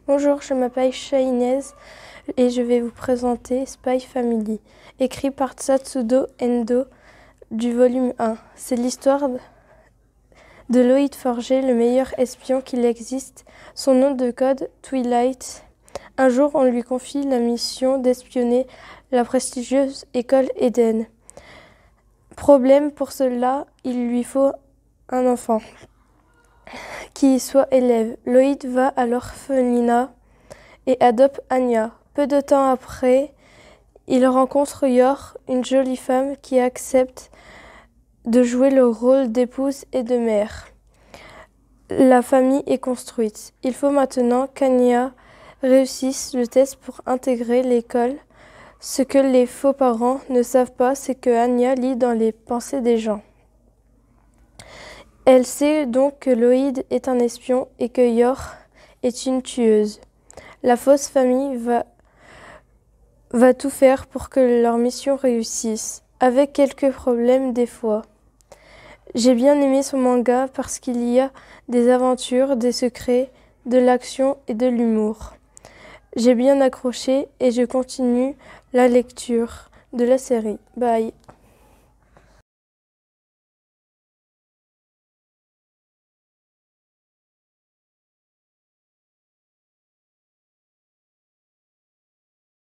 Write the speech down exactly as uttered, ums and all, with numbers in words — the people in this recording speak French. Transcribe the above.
Bonjour, je m'appelle Shainez et je vais vous présenter Spy Family, écrit par Tatsudo Endo du volume un. C'est l'histoire de Loïd Forger, le meilleur espion qu'il existe. Son nom de code, Twilight. Un jour, on lui confie la mission d'espionner la prestigieuse école Eden. Problème pour cela, il lui faut un enfant qui y soit élève. Loïd va à l'orphelinat et adopte Anya. Peu de temps après, il rencontre Yor, une jolie femme qui accepte de jouer le rôle d'épouse et de mère. La famille est construite. Il faut maintenant qu'Anya réussisse le test pour intégrer l'école. Ce que les faux parents ne savent pas, c'est que Anya lit dans les pensées des gens. Elle sait donc que Loïd est un espion et que Yor est une tueuse. La fausse famille va, va tout faire pour que leur mission réussisse, avec quelques problèmes des fois. J'ai bien aimé son manga parce qu'il y a des aventures, des secrets, de l'action et de l'humour. J'ai bien accroché et je continue la lecture de la série. Bye.